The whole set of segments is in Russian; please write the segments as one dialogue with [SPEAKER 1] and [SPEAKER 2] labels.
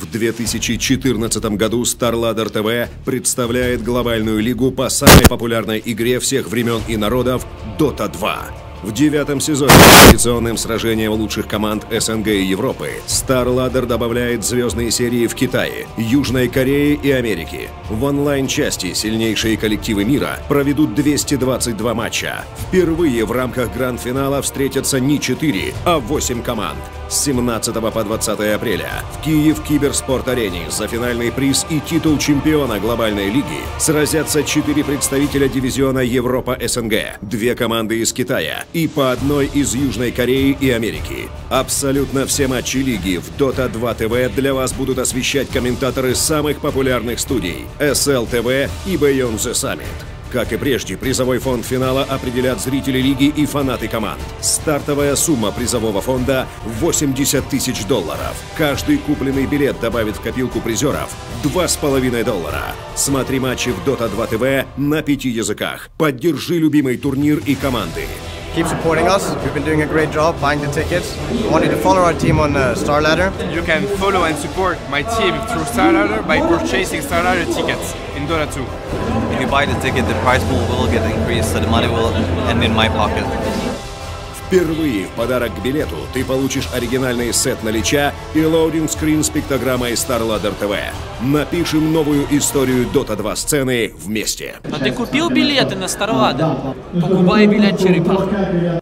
[SPEAKER 1] В 2014 году StarLadder TV представляет глобальную лигу по самой популярной игре всех времен и народов Dota 2. В 9-м сезоне традиционным сражениям лучших команд СНГ и Европы StarLadder добавляет звездные серии в Китае, Южной Корее и Америке. В онлайн-части сильнейшие коллективы мира проведут 222 матча. Впервые в рамках гранд-финала встретятся не 4, а 8 команд. С 17 по 20 апреля в Киев Киберспорт-арене за финальный приз и титул чемпиона глобальной лиги сразятся 4 представителя дивизиона Европа-СНГ, 2 команды из Китая и по одной из Южной Кореи и Америки. Абсолютно все матчи лиги в Dota 2 TV для вас будут освещать комментаторы самых популярных студий SL TV и Beyond the Summit. Как и прежде, призовой фонд финала определят зрители лиги и фанаты команд. Стартовая сумма призового фонда – $80 тысяч. Каждый купленный билет добавит в копилку призеров $2,5. Смотри матчи в Dota 2 TV на 5 языках. Поддержи любимый турнир и команды.
[SPEAKER 2] Keep supporting us. We've been doing a great job buying the tickets. We want you to follow our team on StarLadder.
[SPEAKER 3] You can follow and support my team through StarLadder by purchasing StarLadder tickets in Dota 2.
[SPEAKER 4] If you buy the ticket, the prize pool will get increased, so the money will end in my pocket.
[SPEAKER 1] Впервые в подарок к билету ты получишь оригинальный сет налича и лоудинг-скрин с пиктограммой StarLadder TV. Напишем новую историю Dota 2 сцены вместе.
[SPEAKER 5] А ты купил билеты на StarLadder? Покупай билет черепаха.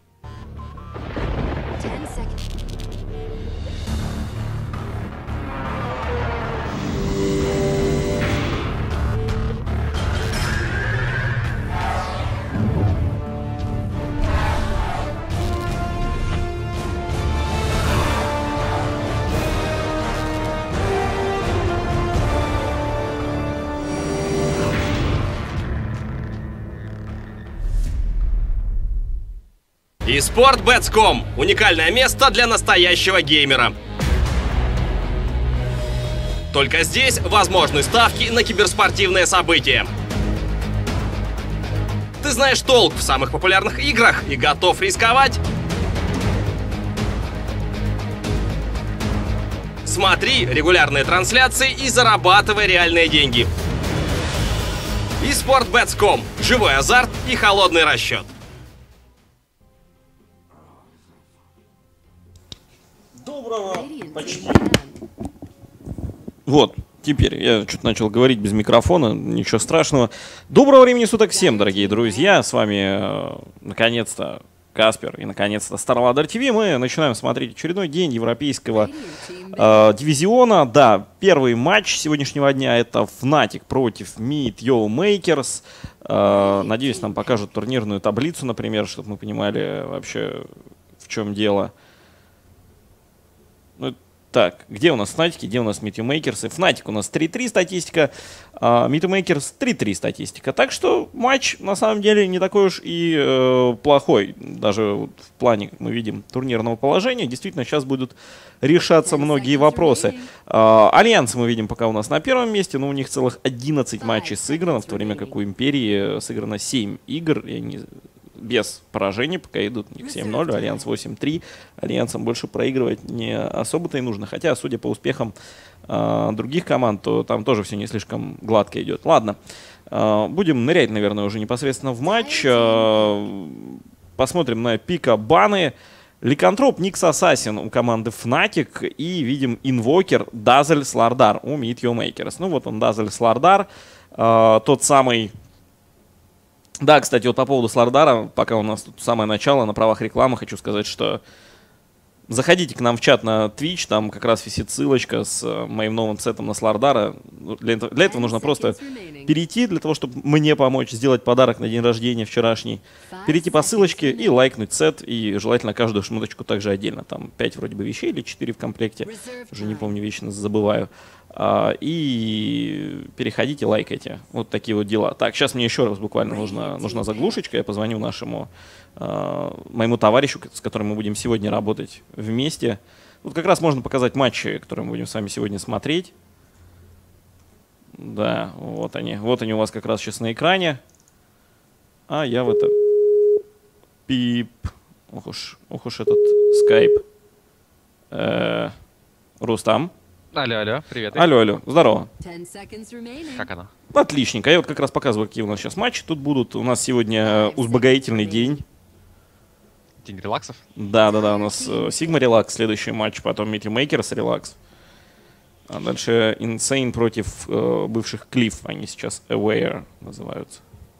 [SPEAKER 6] eSportBets.com – уникальное место для настоящего геймера. Только здесь возможны ставки на киберспортивные события. Ты знаешь толк в самых популярных играх и готов рисковать? Смотри регулярные трансляции и зарабатывай реальные деньги. eSportBets.com – живой азарт и холодный расчет.
[SPEAKER 7] Доброго почти. Вот, теперь я что-то начал говорить без микрофона, ничего страшного. Доброго времени суток всем, дорогие друзья. С вами, наконец-то, Каспер и, наконец-то, StarLadder TV. Мы начинаем смотреть очередной день европейского дивизиона. Да, первый матч сегодняшнего дня — это Fnatic против Meet Yo Makers. Надеюсь, нам покажут турнирную таблицу, например, чтобы мы понимали вообще, в чем дело. Ну, так, где у нас Fnatic, где у нас Meet Yo Makers? Fnatic у нас 3-3 статистика, а Meet Yo Makers 3-3 статистика. Так что матч на самом деле не такой уж и плохой. Даже вот в плане, как мы видим, турнирного положения. Действительно, сейчас будут решаться многие вопросы. Альянс мы видим пока у нас на первом месте, но у них целых 11 матчей сыграно, в то время как у Империи сыграно 7 игр. И они без поражений пока идут, у них 7-0, Альянс 8-3. Альянсам больше проигрывать не особо-то и нужно. Хотя, судя по успехам других команд, то там тоже все не слишком гладко идет. Ладно, будем нырять, наверное, уже непосредственно в матч. Посмотрим на пика-баны. Ликантроп, Никс Ассасин у команды Fnatic. И видим инвокер Дазель Слардар у Meet Yo Makers. Ну вот он, Дазель Слардар, тот самый... Да, кстати, вот по поводу Слардара, пока у нас тут самое начало, на правах рекламы хочу сказать, что заходите к нам в чат на Twitch, там как раз висит ссылочка с моим новым сетом на Слардара. Для этого нужно просто перейти, для того, чтобы мне помочь сделать подарок на день рождения вчерашний. Перейти по ссылочке и лайкнуть сет, и желательно каждую шмоточку также отдельно. Там 5 вроде бы вещей или 4 в комплекте, уже не помню, вечно забываю. И переходите, лайкайте. Вот такие вот дела. Так, сейчас мне еще раз буквально нужна заглушечка. Я позвоню моему товарищу, с которым мы будем сегодня работать вместе. Вот как раз можно показать матчи, которые мы будем с вами сегодня смотреть. Да, вот они. Вот они у вас как раз сейчас на экране. А я в это... Пип. Ох уж этот скайп. Рустам.
[SPEAKER 8] Алло, привет.
[SPEAKER 7] Алло, здорово.
[SPEAKER 8] Как она?
[SPEAKER 7] Отличненько. Я вот как раз показываю, какие у нас сейчас матчи тут будут. У нас сегодня узбогоительный день.
[SPEAKER 8] День релаксов?
[SPEAKER 7] Да, у нас Sigma релакс, следующий матч, потом Meteor Makers релакс. А дальше Insane против бывших Cliff, они сейчас Aware называются.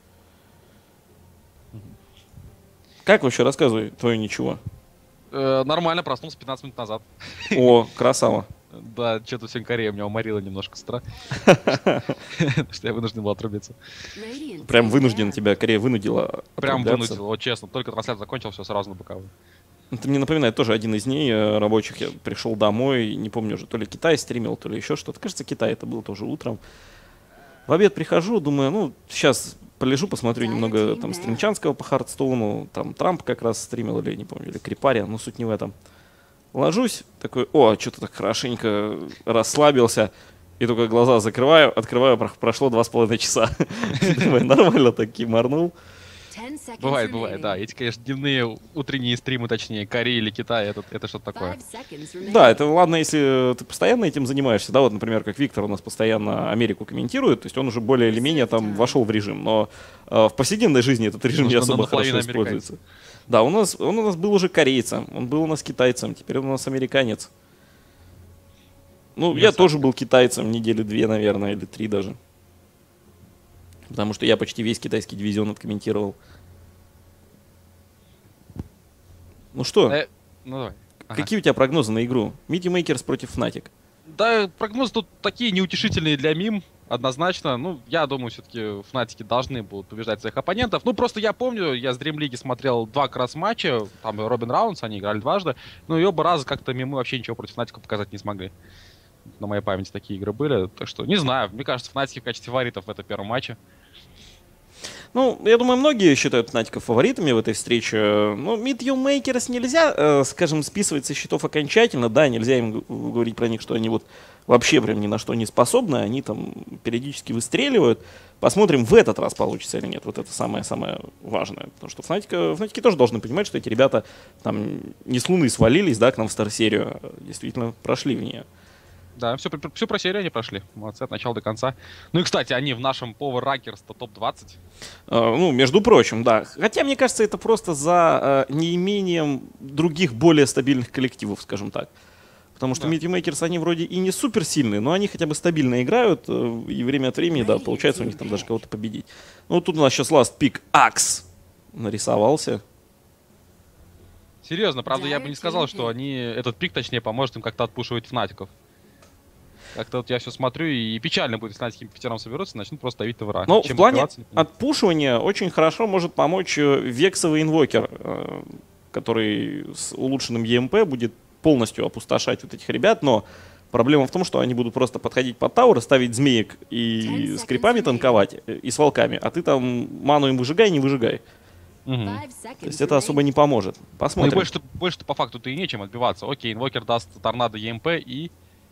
[SPEAKER 7] Как вообще, рассказывай, твое ничего.
[SPEAKER 8] Нормально, проснулся 15 минут назад.
[SPEAKER 7] О, красава.
[SPEAKER 8] Да, что-то сегодня Корея меня уморила немножко с утра. Что я вынужден был отрубиться.
[SPEAKER 7] Прям вынужден тебя, Корея вынудила.
[SPEAKER 8] Прям вынудила, вот честно. Только трансляция закончил, все сразу на боковую.
[SPEAKER 7] Это мне напоминает тоже один из дней рабочих. Я пришел домой, не помню уже, то ли Китай стримил, то ли еще что-то. Кажется, Китай это было тоже утром. В обед прихожу, думаю, ну, сейчас полежу, посмотрю немного там стримчанского по Хардстоуну. Там Трамп как раз стримил, или не помню, или Крипария, но суть не в этом. Ложусь, такой, что-то так хорошенько расслабился. И только глаза закрываю, открываю, прошло 2,5 часа. Думаю, нормально так кимарнул.
[SPEAKER 8] Бывает, да. Эти, конечно, дневные, утренние стримы, точнее, Кореи или Китая, это что-то такое.
[SPEAKER 7] Да, это ладно, если ты постоянно этим занимаешься. Да, вот, например, как Виктор у нас постоянно Америку комментирует, то есть он уже более или менее там вошел в режим. Но в повседневной жизни этот режим не особо хорошо используется. Да, он у нас был уже корейцем, он был у нас китайцем, теперь он у нас американец. Ну, я тоже был китайцем недели 2, наверное, или 3 даже. Потому что я почти весь китайский дивизион откомментировал. Ну что?
[SPEAKER 8] Ну давай.
[SPEAKER 7] Какие у тебя прогнозы на игру? Meteor Makers против Fnatic.
[SPEAKER 8] Да, прогнозы тут такие неутешительные для мим, однозначно. Ну, я думаю, все-таки Фнатики должны будут побеждать своих оппонентов. Ну, просто я помню, я с Dream League смотрел 2 как раз матча, там Робин Раундс, они играли дважды. Ну, и оба раза как-то мимы вообще ничего против Фнатиков показать не смогли. На моей памяти такие игры были. Так что, не знаю, мне кажется, Фнатики в качестве фаворитов в этом первом матче.
[SPEAKER 7] Ну, я думаю, многие считают Фнатиков фаворитами в этой встрече. Но Meteor Makers нельзя, скажем, списывать со счетов окончательно. Да, нельзя им говорить про них, что они вот вообще прям ни на что не способны. Они там периодически выстреливают. Посмотрим, в этот раз получится или нет. Вот это самое-самое важное. Потому что Фнатики тоже должны понимать, что эти ребята там не с Луны свалились, да, к нам в Стар-серию, а действительно прошли в нее.
[SPEAKER 8] Да, всю про серию они прошли. Молодцы, от начала до конца. Ну и, кстати, они в нашем Power Rankers топ-20.
[SPEAKER 7] Ну, между прочим, да. Хотя, мне кажется, это просто за неимением других более стабильных коллективов, скажем так. Потому что Meteor Makers, они вроде и не суперсильные, но они хотя бы стабильно играют. И время от времени, да, получается у них там даже кого-то победить. Ну, вот тут у нас сейчас last pick Axe нарисовался.
[SPEAKER 8] Серьезно, правда, я бы не сказал, что этот пик, точнее, поможет им как-то отпушивать Фнатиков. Как-то вот я все смотрю, и печально будет, если Фнатики пятером соберутся, начнут просто давить ТВР.
[SPEAKER 7] Но в плане отпушивания очень хорошо может помочь вексовый инвокер, который с улучшенным ЕМП будет полностью опустошать вот этих ребят, но проблема в том, что они будут просто подходить под тауэр, ставить змеек и с крипами танковать, и с волками, а ты там ману им выжигай, не выжигай. То есть это особо не поможет. Посмотрим.
[SPEAKER 8] Ну и больше по факту-то и нечем отбиваться. Окей, инвокер даст торнадо ЕМП и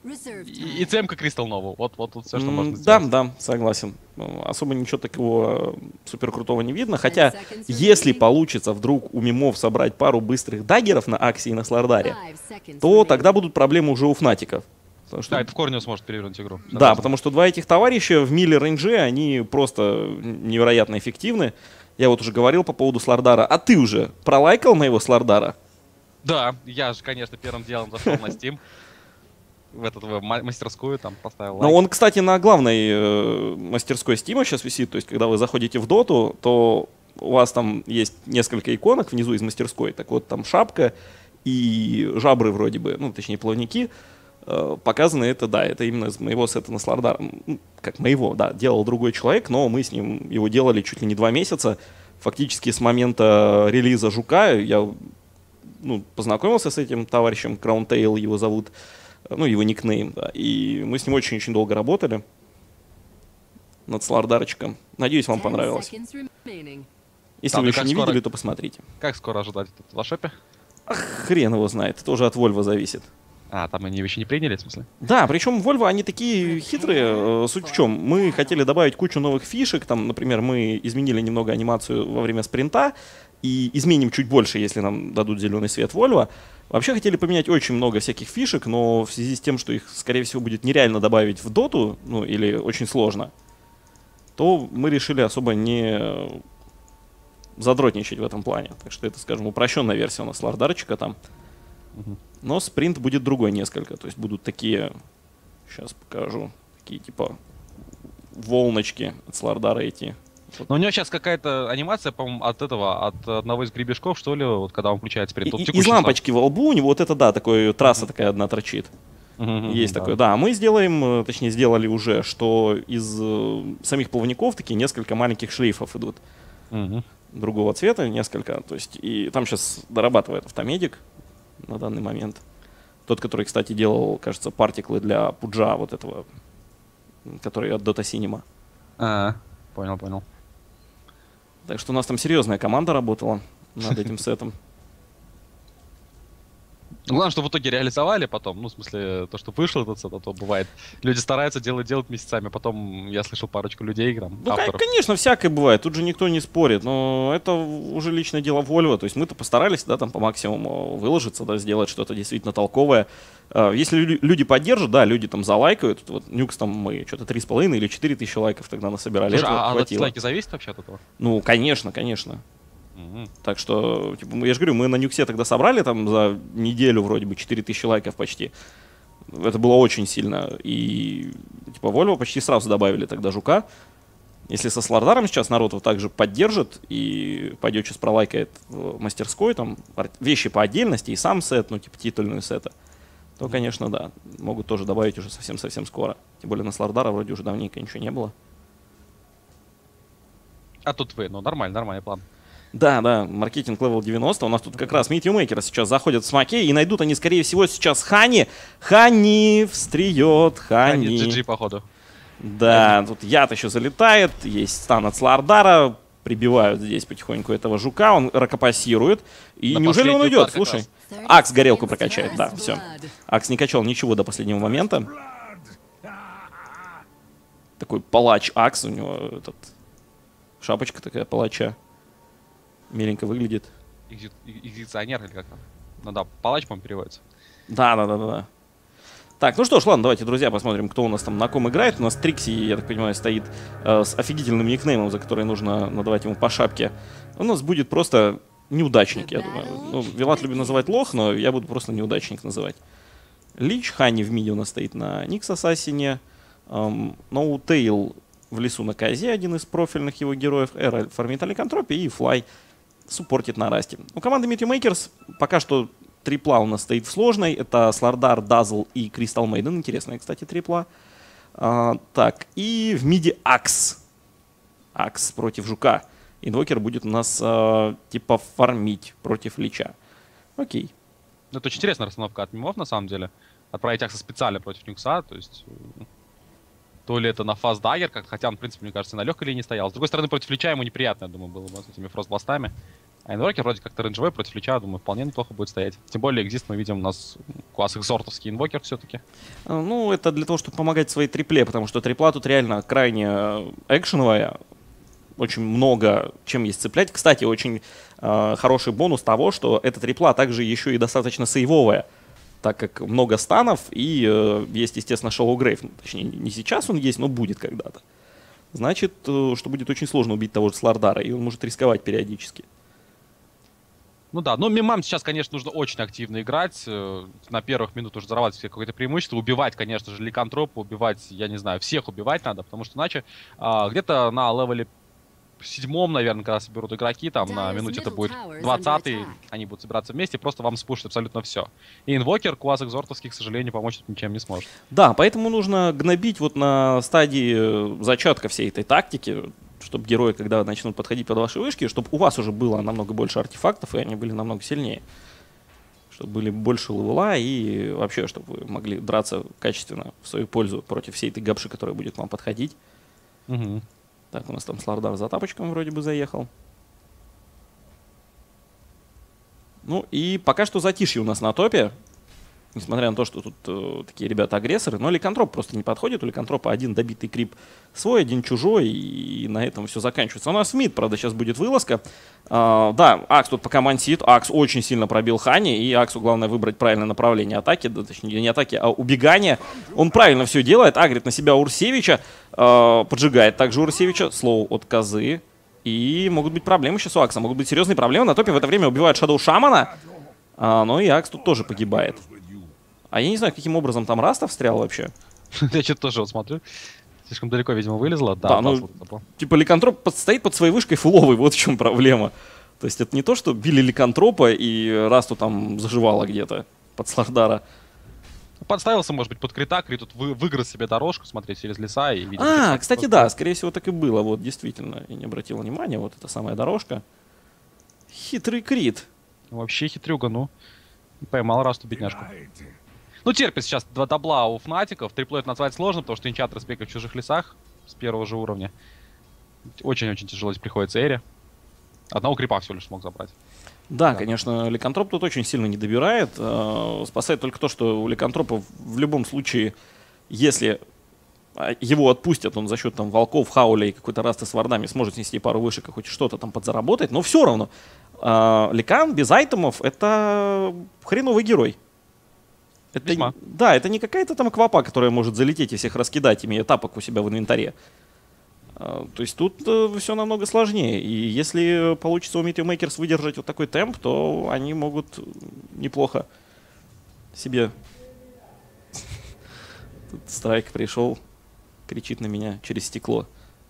[SPEAKER 8] ЦМК Кристал Нову. Вот тут все, что можно сделать.
[SPEAKER 7] Да, согласен. Особо ничего такого супер крутого не видно. Хотя, если получится вдруг у мимов собрать пару быстрых даггеров на Аксе и на Слардаре, то тогда будут проблемы уже у Фнатиков.
[SPEAKER 8] Да, это в корне сможет перевернуть игру.
[SPEAKER 7] Да, потому что два этих товарища в миле рейнже, они просто невероятно эффективны. Я вот уже говорил по поводу Слардара. А ты уже пролайкал моего Слардара?
[SPEAKER 8] Да, я же, конечно, первым делом зашел на Steam. В мастерскую там поставил лайк.
[SPEAKER 7] Но он, кстати, на главной мастерской Стима сейчас висит. То есть, когда вы заходите в доту, то у вас там есть несколько иконок внизу из мастерской. Так вот, там шапка и жабры вроде бы, ну, точнее, плавники. Показано это, да, это именно из моего сета на Слардар. Как моего, да, делал другой человек, но мы с ним его делали чуть ли не 2 месяца. Фактически с момента релиза Жука я познакомился с этим товарищем, Краунтейл его зовут. Ну, его никнейм, да. И мы с ним очень-очень долго работали над Слардарчиком. Надеюсь, вам понравилось. Если вы еще не видели, то посмотрите.
[SPEAKER 8] Как скоро ожидать это в лошопе?
[SPEAKER 7] Хрен его знает, это уже от Volvo зависит.
[SPEAKER 8] А, там они еще не приняли, в смысле?
[SPEAKER 7] Да, причем Volvo, они такие хитрые. Суть в чем? Мы хотели добавить кучу новых фишек. Там, например, мы изменили немного анимацию во время спринта. И изменим чуть больше, если нам дадут зеленый свет Volvo. Вообще хотели поменять очень много всяких фишек, но в связи с тем, что их, скорее всего, будет нереально добавить в доту, ну, или очень сложно, то мы решили особо не задротничать в этом плане. Так что это, скажем, упрощенная версия у нас Слардарчика там. Но спринт будет другой несколько. То есть будут такие, сейчас покажу, такие типа волночки от Слардара идти.
[SPEAKER 8] Но у него сейчас какая-то анимация, по-моему, от одного из гребешков, что ли, вот когда он включает спринт.
[SPEAKER 7] Из лампочки во лбу у него вот это, да, такой трасса такая одна торчит. Есть такое, да. Мы сделаем, точнее сделали уже, что из самих плавников такие несколько маленьких шлейфов идут. Другого цвета несколько. То есть и там сейчас дорабатывает автомедик на данный момент. Тот, который, кстати, делал, кажется, партиклы для Пуджа вот этого, который от Dota Cinema.
[SPEAKER 8] Понял.
[SPEAKER 7] Так что у нас там серьезная команда работала над этим сетом.
[SPEAKER 8] Главное, что в итоге реализовали потом, ну, в смысле, то, что вышел этот сет, а то бывает. Люди стараются делать месяцами, потом я слышал парочку людей, там,
[SPEAKER 7] ну,
[SPEAKER 8] авторов.
[SPEAKER 7] Конечно, всякое бывает, тут же никто не спорит, но это уже личное дело Volvo, то есть мы-то постарались, да, там по максимуму выложиться, да, сделать что-то действительно толковое. Если люди поддержат, да, люди там залайкают, вот Нюкс там мы что-то 3,5 или 4 тысячи лайков тогда насобирали.
[SPEAKER 8] Слушай, а лайки зависят вообще от этого?
[SPEAKER 7] Ну, конечно. Так что, типа, я же говорю, мы на Нюксе тогда собрали там за неделю вроде бы 4000 лайков почти. Это было очень сильно. И, типа, Volvo почти сразу добавили тогда жука. Если со Слардаром сейчас народ вот так же поддержит и пойдет сейчас пролайкает в мастерской, там, вещи по отдельности и сам сет, ну, типа, титульную сета, то, конечно, да, могут тоже добавить уже совсем-совсем скоро. Тем более на Слардара вроде уже давненько ничего не было.
[SPEAKER 8] А тут вы, ну, нормальный план.
[SPEAKER 7] Да, маркетинг левел 90. У нас тут как раз митимейкеры сейчас заходят в смоке, и найдут они, скорее всего, сейчас Хани. Хани встреет, Хани.
[SPEAKER 8] GG, походу.
[SPEAKER 7] Да, тут яд еще залетает, есть стан от Слардара, прибивают здесь потихоньку этого жука, он ракопассирует. И неужели он уйдет? Слушай, Акс горелку прокачает, да, все. Акс не качал ничего до последнего момента. Такой палач Акс, у него этот... шапочка такая палача. Миленько выглядит.
[SPEAKER 8] Экзекуционер или как там? Ну да, палач, по-моему, переводится.
[SPEAKER 7] Да. Так, ну что ж, ладно, давайте, друзья, посмотрим, кто у нас там на ком играет. У нас Трикси, я так понимаю, стоит с офигительным никнеймом, за который нужно надавать ему по шапке. У нас будет просто неудачник, я думаю. Ну, Вилат любит называть лох, но я буду просто неудачник называть. Лич, Хани в миде у нас стоит на Никс Ассасине. Ноутейл в лесу на Козе, один из профильных его героев. Эра фармит аликантропия и Флай суппортит на расте. У команды Mutmakers пока что трипла у нас стоит в сложной. Это Слардар, Дазл и Кристал Мейден. Интересная, кстати, трипла. Так, и в миде Акс. Акс против Жука. Инвокер будет у нас типа фармить против Лича. Окей.
[SPEAKER 8] Ну, это очень интересная расстановка от мимов, на самом деле. Отправить Акса специально против Нюкса, то есть... То ли это на фаст-даггер, хотя он, в принципе, мне кажется, на легкой линии стоял. С другой стороны, против Лича ему неприятно, я думаю, было бы с этими фрост-бластами. А инворкер вроде как-то рейнджевой против Лича, думаю, вполне неплохо будет стоять. Тем более, экзист мы видим у нас класс экзортовский инвокер все-таки.
[SPEAKER 7] Ну, это для того, чтобы помогать своей трипле, потому что трипла тут реально крайне экшеновая. Очень много чем есть цеплять. Кстати, очень хороший бонус того, что эта трипла также еще и достаточно сейвовая, так как много станов и есть, естественно, Shallow Grave. Точнее, не сейчас он есть, но будет когда-то. Значит, что будет очень сложно убить того же Слардара, и он может рисковать периодически.
[SPEAKER 8] Ну да, но мимам сейчас, конечно, нужно очень активно играть. На первых минутах уже зарабатывать себе какое-то преимущество. Убивать, конечно же, ликантропа, убивать, я не знаю, всех убивать надо, потому что иначе где-то на левеле 7-м, наверное, когда соберут игроки, там на минуте это будет 20-й, они будут собираться вместе, просто вам спушат абсолютно все. И инвокер, класс экзортовский, к сожалению, помочь ничем не сможет. Да,
[SPEAKER 7] поэтому нужно гнобить вот на стадии зачатка всей этой тактики, чтобы герои, когда начнут подходить под ваши вышки, чтобы у вас уже было намного больше артефактов, и они были намного сильнее. Чтобы были больше левела, и вообще, чтобы вы могли драться качественно в свою пользу против всей этой габши, которая будет к вам подходить.
[SPEAKER 8] Угу.
[SPEAKER 7] Так, у нас там Слардар за тапочком вроде бы заехал. Ну и пока что затишье у нас на топе. Несмотря на то, что тут такие ребята-агрессоры, но Ликантроп просто не подходит. У Ликантропа один добитый крип свой, один чужой, и на этом все заканчивается. У нас в мид, правда, сейчас будет вылазка. Да, Акс тут пока мансит. Акс очень сильно пробил Хани, и Аксу главное выбрать правильное направление атаки, да, точнее не атаки, а убегания. Он правильно все делает, агрит на себя Урсевича, поджигает также Урсевича, слово от козы. И могут быть проблемы сейчас у Акса, могут быть серьезные проблемы. На топе в это время убивают Шадоу Шамана, но и Акс тут тоже погибает. А я не знаю, каким образом там Раста встрял вообще.
[SPEAKER 8] Я что-то тоже вот смотрю. Слишком далеко, видимо, вылезла.
[SPEAKER 7] Да, ну, типа Ликантроп стоит под своей вышкой фуловой, вот в чем проблема. То есть это не то, что били Ликантропа и Расту там заживало где-то под Слардара.
[SPEAKER 8] Подставился, может быть, под крита, крит тут выиграл себе дорожку, смотреть через леса и видимо...
[SPEAKER 7] Кстати, да, скорее всего так и было, вот, действительно. Я не обратил внимания, вот эта самая дорожка. Хитрый крит.
[SPEAKER 8] Вообще хитрюга, ну. Поймал Расту, бедняжку. Ну, терпит сейчас 2 дабла у Фнатиков. Триплет назвать сложно, потому что инчат респекта в чужих лесах с первого же уровня. Очень-очень тяжело здесь приходится Эре. Одного крипа всего лишь смог забрать.
[SPEAKER 7] Да, конечно, Ликантроп тут очень сильно не добирает. Спасает только то, что у Ликантропа в любом случае, если его отпустят, он за счет там волков, хауля и какой-то расты с вардами сможет снести пару вышек и хоть что-то там подзаработать. Но все равно Ликан без айтемов — это хреновый герой. Это, да, это не какая-то там квапа, которая может залететь и всех раскидать, имея тапок у себя в инвентаре. То есть тут все намного сложнее. И если получится у Meteor Makers выдержать вот такой темп, то они могут неплохо себе... Тут Страйк пришел, кричит на меня через стекло.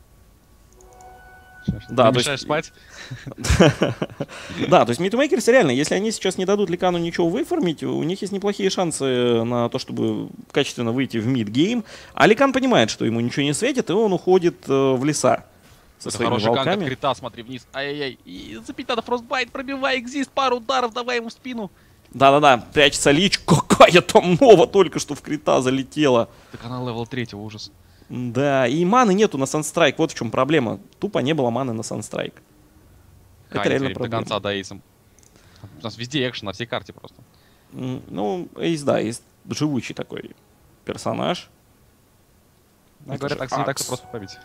[SPEAKER 8] Да, то есть спать.
[SPEAKER 7] Да, то есть Meteor Makers реально, если они сейчас не дадут Ликану ничего выформить, у них есть неплохие шансы на то, чтобы качественно выйти в мид-гейм. А Ликан понимает, что ему ничего не светит, и он уходит в леса со своими волками.
[SPEAKER 8] Хороший крита, смотри вниз. Ай-яй-яй. И запить надо фростбайт, пробивай экзист, пару ударов, давай ему в спину.
[SPEAKER 7] Да-да-да, прячется Лич. Какая там нова только что в крита залетела.
[SPEAKER 8] Так она левел 3, ужас.
[SPEAKER 7] Да, и маны нету на Санстрайк, вот в чем проблема. Тупо не было маны на Санстрайк. Это реально проблема.
[SPEAKER 8] До конца, да, эйсом. У нас везде экшен, на всей карте просто.
[SPEAKER 7] Ну, Эйс, да, Эйс живучий такой персонаж.
[SPEAKER 8] Говорят, так не так-то просто побить.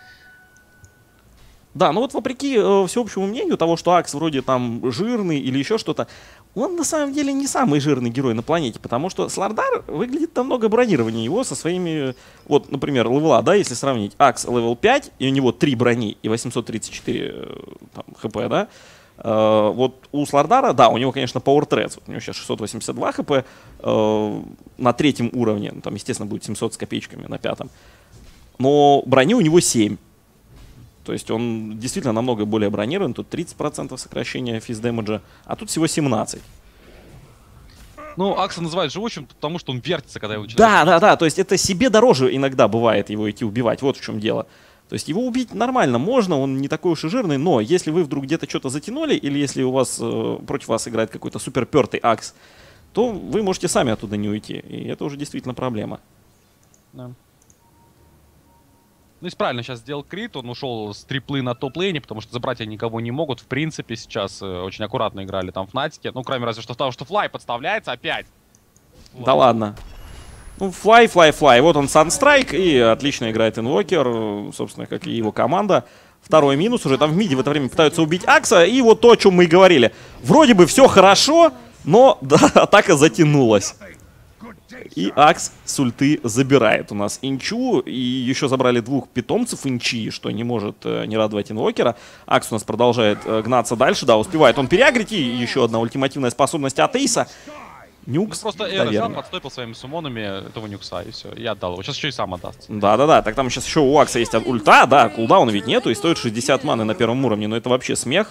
[SPEAKER 7] Да, ну вот вопреки всеобщему мнению того, что Акс вроде там жирный или еще что-то, он на самом деле не самый жирный герой на планете, потому что Слардар выглядит намного бронированнее его со своими, вот, например, левела, да, если сравнить, Акс левел 5, и у него 3 брони и 834 там, хп, да, вот у Слардара, да, у него, конечно, Power Threads, у него сейчас 682 хп на 3-м уровне, там, естественно, будет 700 с копеечками на 5-м, но брони у него 7. То есть он действительно намного более бронирован. Тут 30% сокращения физ-дэмэджа, а тут всего 17%.
[SPEAKER 8] Ну, Акса называют живучим, потому что он вертится, когда его начинают.
[SPEAKER 7] Да. То есть это себе дороже иногда бывает его идти убивать. Вот в чем дело. То есть его убить нормально можно, он не такой уж и жирный, но если вы вдруг где-то что-то затянули, или если у вас против вас играет какой-то суперпертый Акс, то вы можете сами оттуда не уйти. И это уже действительно проблема.
[SPEAKER 8] Да. Ну, и правильно сейчас сделал крит, он ушел с триплы на топ-лейне, потому что забрать они никого не могут, в принципе, сейчас очень аккуратно играли там Фнатики, ну, кроме разве что того, что Флай подставляется опять.
[SPEAKER 7] Да ладно. Ну, Флай, вот он Санстрайк, и отлично играет Инвокер, собственно, как и его команда. Второй минус, уже там в миде в это время пытаются убить Акса, и вот то, о чем мы и говорили. Вроде бы все хорошо, но, да, атака затянулась. И Акс с ульты забирает у нас Инчу. И еще забрали 2 питомцев Инчи, что не может не радовать Инвокера. Акс у нас продолжает гнаться дальше. Да, успевает он переагрить. И еще одна ультимативная способность от Эйса. Нюкс,
[SPEAKER 8] просто Эра взял, подстопил своими сумонами этого Нюкса, и все. И отдал его. Сейчас еще и сам отдаст.
[SPEAKER 7] Да. Так там сейчас еще у Акса есть ульта. Да, кулдауна ведь нету. И стоит 60 маны на первом уровне. Но это вообще смех.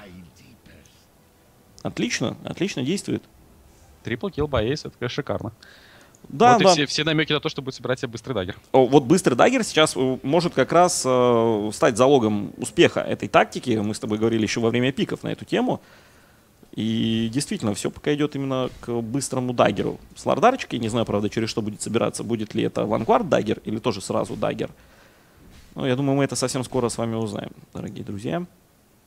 [SPEAKER 7] Отлично действует.
[SPEAKER 8] Трипл килл by Ace, это, конечно, шикарно.
[SPEAKER 7] Да,
[SPEAKER 8] вот и все намеки на то, что будет собирать себе быстрый даггер.
[SPEAKER 7] Вот быстрый даггер сейчас может как раз стать залогом успеха этой тактики. Мы с тобой говорили еще во время пиков на эту тему. И действительно, все пока идет именно к быстрому даггеру. С лардарчикой, не знаю, правда, через что будет собираться. Будет ли это ванквард даггер или тоже сразу даггер. Но я думаю, мы это совсем скоро с вами узнаем, дорогие друзья.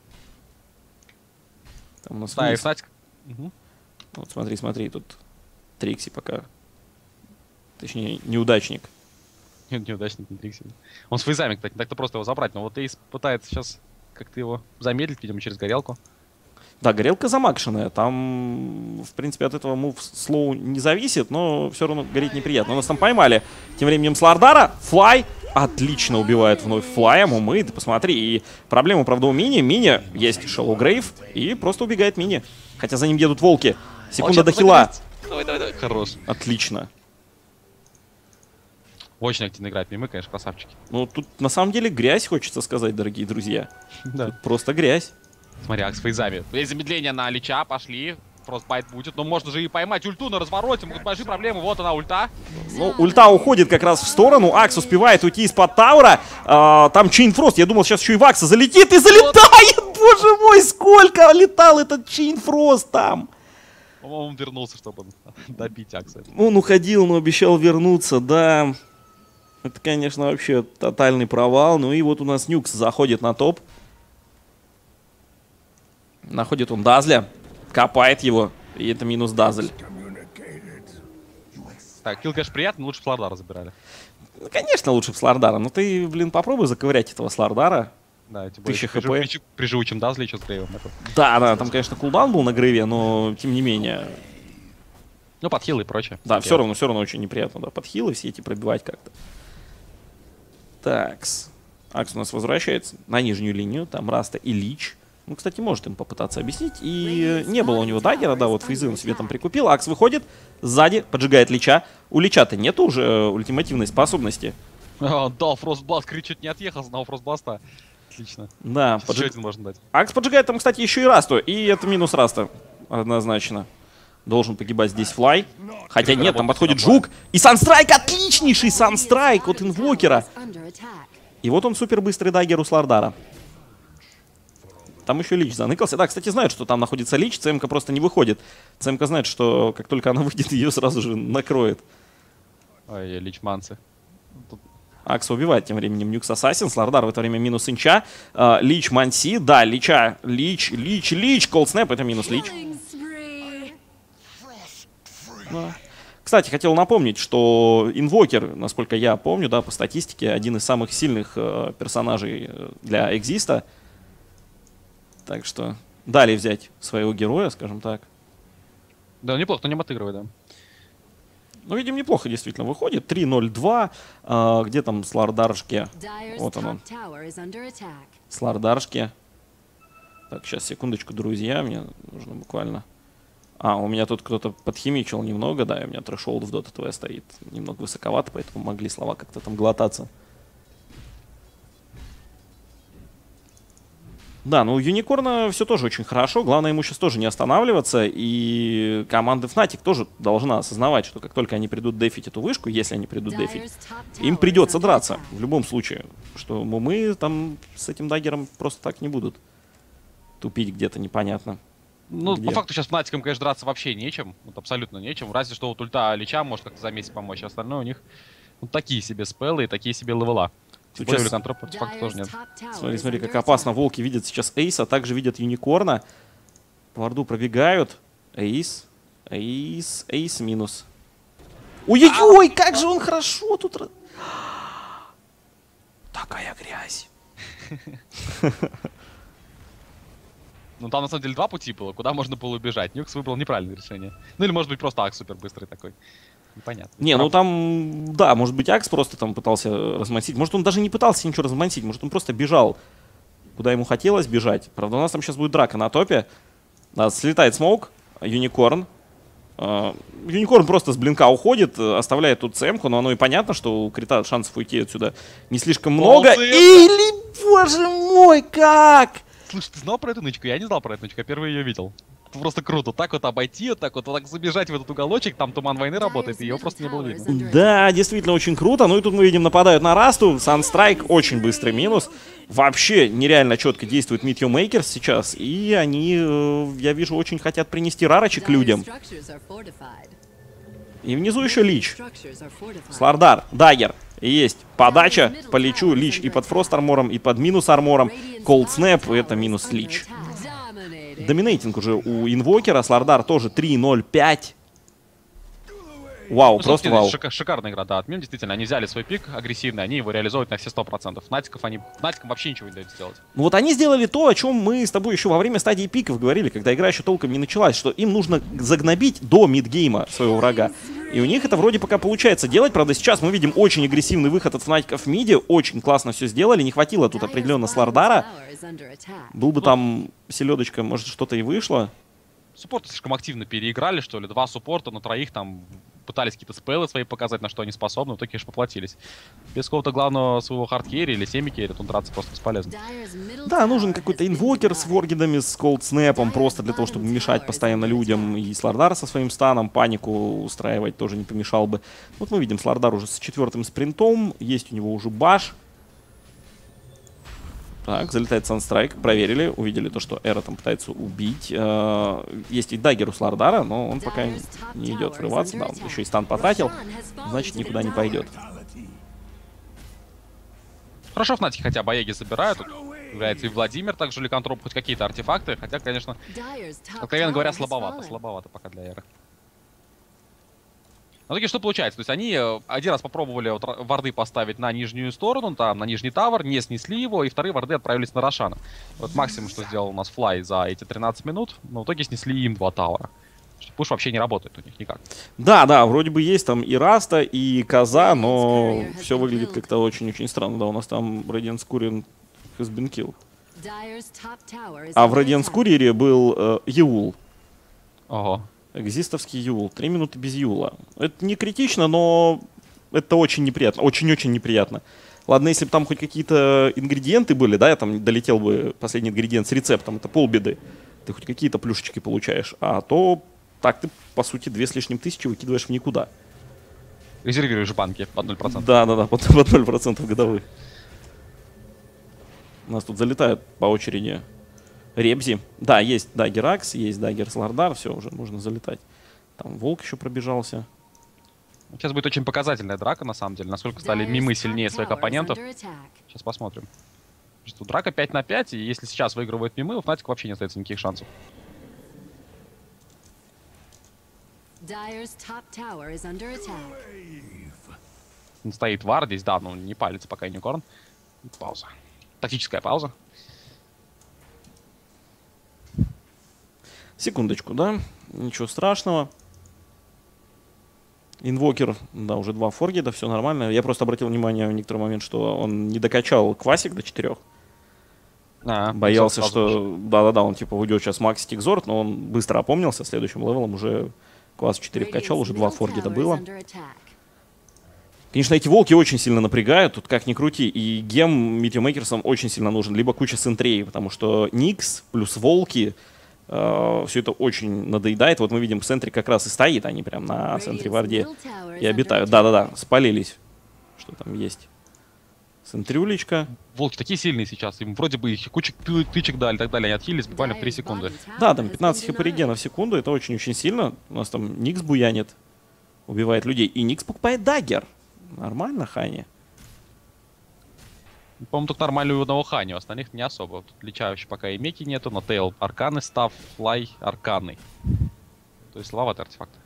[SPEAKER 7] Там у нас
[SPEAKER 8] да, и, кстати...
[SPEAKER 7] Вот смотри, тут Трикси пока. Точнее, неудачник.
[SPEAKER 8] Нет, неудачник, не Трикси. Он с фейзами, кстати, не так-то просто его забрать. Но вот Эйс пытается сейчас как-то его замедлить, видимо, через горелку.
[SPEAKER 7] Да, горелка замакшенная. Там, в принципе, от этого мув слоу не зависит, но все равно гореть неприятно. У нас там поймали. Тем временем Слардара. Флай. Отлично убивает вновь Флаем. Умы, ты посмотри. И проблема, правда, у Мини. Мини есть Shallow Grave. И просто убегает Мини. Хотя за ним едут волки. Секунда до хила.
[SPEAKER 8] Давай. Хорош.
[SPEAKER 7] Отлично.
[SPEAKER 8] Очень активно играет мимы, конечно, красавчики.
[SPEAKER 7] Ну, тут на самом деле грязь, хочется сказать, дорогие друзья.
[SPEAKER 8] Да.
[SPEAKER 7] Тут просто грязь.
[SPEAKER 8] Смотри, Акс с фейзами. Есть замедление на Лича, пошли. Фростбайт будет, но можно же и поймать ульту на развороте. Могут большие проблемы, вот она ульта.
[SPEAKER 7] Ну, ульта уходит как раз в сторону. Акс успевает уйти из-под таура. Там Чейнфрост, я думал, сейчас еще и в Акса залетит и залетает! Боже мой, сколько летал этот Чейнфрост там!
[SPEAKER 8] По-моему, он вернулся, чтобы добить Акса.
[SPEAKER 7] Он уходил, но обещал вернуться, да. Это, конечно, вообще тотальный провал. Ну и вот у нас Нюкс заходит на топ. Находит он Дазля. Копает его. И это минус Дазль.
[SPEAKER 8] Так, килл, конечно, приятный, лучше Слардара забирали.
[SPEAKER 7] Конечно, лучше бы Слардара. Но ты, блин, попробуй заковырять этого Слардара.
[SPEAKER 8] Да, тем более
[SPEAKER 7] 1000 хп.
[SPEAKER 8] При живучем Дазле еще с Грейвом.
[SPEAKER 7] Да, там, конечно, кулдаун был на Грейве, но тем не менее.
[SPEAKER 8] Ну, подхилы и прочее.
[SPEAKER 7] Да, все равно очень неприятно, да, подхилы все эти пробивать как-то. Такс. Акс у нас возвращается на нижнюю линию, там Раста и Лич. Ну, кстати, может им попытаться объяснить. И не было у него даггера, да, вот фейзы он себе там прикупил. Акс выходит, сзади поджигает Лича. У Лича-то нет уже ультимативной способности.
[SPEAKER 8] Да, Фростбласт кричит, не отъехал с одного Фростбласта. Отлично.
[SPEAKER 7] Да,
[SPEAKER 8] еще один можно дать.
[SPEAKER 7] Акс поджигает там, кстати, еще и Расту. И это минус Раста, однозначно. Должен погибать здесь Флай. Хотя нет, там подходит Жук. И Санстрайк, отличнейший Санстрайк от инвокера. И вот он супер быстрый даггер у Слардара. Там еще Лич заныкался. Да, кстати, знают, что там находится Лич. ЦМК просто не выходит. ЦМК знает, что как только она выйдет, ее сразу же накроет.
[SPEAKER 8] Ой, Лич Манцы.
[SPEAKER 7] Акса убивает тем временем Нюкс Ассасин. Слардар в это время минус Инча. Лич Манси. Да, Лича. Лич. Колд Снэп. Это минус Лич. Да. Кстати, хотел напомнить, что инвокер, насколько я помню, да, по статистике, один из самых сильных персонажей для Экзиста. Так что дали взять своего героя, скажем так.
[SPEAKER 8] Да, неплохо, но не отыгрывает, да.
[SPEAKER 7] Ну, видим, неплохо действительно выходит. 3-0-2. Где там Слардаршки? Вот он. Слардаршки. Так, сейчас, секундочку, друзья. Мне нужно буквально... у меня тут кто-то подхимичил немного, да, и у меня трэшолд в Dota 2 стоит немного высоковато, поэтому могли слова как-то там глотаться. Да, ну у Юникорна все тоже очень хорошо. Главное ему сейчас тоже не останавливаться. И команда Fnatic тоже должна осознавать, что как только они придут дефить эту вышку, если они придут дефить, им придется драться в любом случае. Что мы там с этим даггером просто так не будут тупить где-то непонятно.
[SPEAKER 8] Ну,
[SPEAKER 7] где?
[SPEAKER 8] По факту сейчас Fnatic'ам, конечно, драться вообще нечем. Вот абсолютно нечем. Разве что вот ульта Лича может как-то за месяц помочь. А остальное у них вот такие себе спеллы и такие себе левела.
[SPEAKER 7] Сейчас...
[SPEAKER 8] Ликантропа, по факту, тоже нет.
[SPEAKER 7] Смотри, как опасно. Волки видят сейчас Эйса, также видят Юникорна. По варду пробегают. Эйс минус. Ой-ой-ой, как же он хорошо тут. Такая грязь.
[SPEAKER 8] Ну, там, на самом деле, два пути было, куда можно было убежать. Нюкс выбрал неправильное решение. Ну, или, может быть, просто Акс супер быстрый такой. Непонятно.
[SPEAKER 7] Не, ну там, да, может быть, Акс просто там пытался размансить. Может, он даже не пытался ничего размансить. Может, он просто бежал, куда ему хотелось бежать. Правда, у нас там сейчас будет драка на топе. Да, слетает смоук, Юникорн. Юникорн просто с блинка уходит, оставляет тут цемку, но оно и понятно, что у Крита шансов уйти отсюда не слишком много. Или, боже мой, как?
[SPEAKER 8] Слушай, ты знал про эту нычку? Я не знал про эту нычку, я первый ее видел. Это просто круто. Так вот обойти, вот так забежать в этот уголочек, там туман войны работает, и ее просто не было видно.
[SPEAKER 7] Да, действительно очень круто. Ну и тут мы видим, нападают на Расту. Санстрайк очень быстрый минус. Вообще нереально четко действует Meet Your Makers сейчас. И они, я вижу, очень хотят принести рарочек людям. И внизу еще Лич. Слардар, даггер. Есть подача по Личу. Лич и под фрост армором, и под минус армором. Cold Snap, это минус Лич. Доминейтинг уже у инвокера. Слардар тоже 3-0-5. Вау,
[SPEAKER 8] Ну,
[SPEAKER 7] просто
[SPEAKER 8] собственно,
[SPEAKER 7] вау.
[SPEAKER 8] шикарная игра, да, от Мин. Действительно, они взяли свой пик агрессивный, они его реализуют на все 100%. Натикам вообще ничего не дают сделать.
[SPEAKER 7] Ну вот они сделали то, о чем мы с тобой еще во время стадии пиков говорили, когда игра еще толком не началась, что им нужно загнобить до мидгейма своего врага. И у них это вроде пока получается делать. Правда, сейчас мы видим очень агрессивный выход от Фнатиков в миде. Очень классно все сделали. Не хватило тут определенно Слардара. Был бы там селедочка, может, что-то и вышло.
[SPEAKER 8] Суппорты слишком активно переиграли, что ли. 2 суппорта на 3 там пытались какие-то спеллы свои показать, на что они способны, в итоге, конечно, поплатились. Без какого-то главного своего хардкерри или семикерри тут драться просто бесполезно.
[SPEAKER 7] Да, нужен какой-то инвокер с воргидами, с колдснэпом, просто для того, чтобы мешать постоянно людям. И Слардар со своим станом панику устраивать тоже не помешал бы. Вот мы видим, Слардар уже с 4-м спринтом, есть у него уже баш. Так, залетает Санстрайк, проверили, увидели то, что Эра там пытается убить. Есть и даггер у Слардара, но он пока не идет врываться. Да, он еще и стан потратил, значит, никуда не пойдет.
[SPEAKER 8] Хорошо, Фнатики хотя бы Аеги забирают. Тут является и Владимир, также Ликантроп, хоть какие-то артефакты. Хотя, конечно, откровенно говоря, слабовато пока для Эры. В итоге что получается? То есть они один раз попробовали вот варды поставить на нижнюю сторону, там, на нижний тавер, не снесли его, и вторые варды отправились на Рошана. Вот максимум, что сделал у нас Флай за эти 13 минут, но в итоге снесли им 2 тавера. Пуш вообще не работает у них никак.
[SPEAKER 7] Да, вроде бы есть там и Раста, и Коза, но все выглядит как-то очень-очень странно. Да, у нас там Radiance Courier has been killed. А в Radiance Courier был Юл.
[SPEAKER 8] Ого.
[SPEAKER 7] Экзистовский Юл. 3 минуты без Юла. Это не критично, но это очень неприятно. Очень-очень неприятно. Ладно, если бы там хоть какие-то ингредиенты были, да, я там долетел бы последний ингредиент с рецептом, это полбеды. Ты хоть какие-то плюшечки получаешь. А то так ты, по сути, 2 с лишним тысячи выкидываешь в никуда.
[SPEAKER 8] Резервируешь банки под 0%.
[SPEAKER 7] Да, под 0% годовых. У нас тут залетают по очереди Ребзи. Да, есть даггер Акс, есть даггер Слардар, все, уже можно залетать. Там Волк еще пробежался.
[SPEAKER 8] Сейчас будет очень показательная драка, на самом деле. Насколько стали мимы сильнее своих оппонентов. Сейчас посмотрим. Что драка 5 на 5, и если сейчас выигрывают мимы, у Фнатика вообще не остается никаких шансов. Стоит вар здесь, да, но не палится пока Юникорн. Пауза. Тактическая пауза.
[SPEAKER 7] Секундочку, да? Ничего страшного. Инвокер, да, уже 2 форгида, все нормально. Я просто обратил внимание в некоторый момент, что он не докачал квасик до 4. Боялся, что... Да-да-да, он типа уйдет сейчас максить экзорт, но он быстро опомнился. Следующим левелом уже класс 4 вкачал, уже 2 форгида было. Конечно, эти волки очень сильно напрягают, тут как ни крути. И гем митиомейкерсам очень сильно нужен. Либо куча сентрей, потому что Никс плюс волки... все это очень надоедает. Вот мы видим, в центре как раз и стоит, они прям на центре варде и обитают. Да-да-да, спалились. Что там есть? Центрюлечка.
[SPEAKER 8] Волки такие сильные сейчас. Им вроде бы их куча тычек дали и так далее. Они отхилились буквально в 3 секунды.
[SPEAKER 7] Да, там 15 хп регена в секунду. Это очень-очень сильно. У нас там Никс буянит. Убивает людей. И Никс покупает даггер. Нормально, Хани.
[SPEAKER 8] По-моему, только нормально у одного Хани, у остальных не особо. Тут отличающих пока и Меки нету, но Тейл арканы став, Флай арканы. То есть слабоватые артефакты.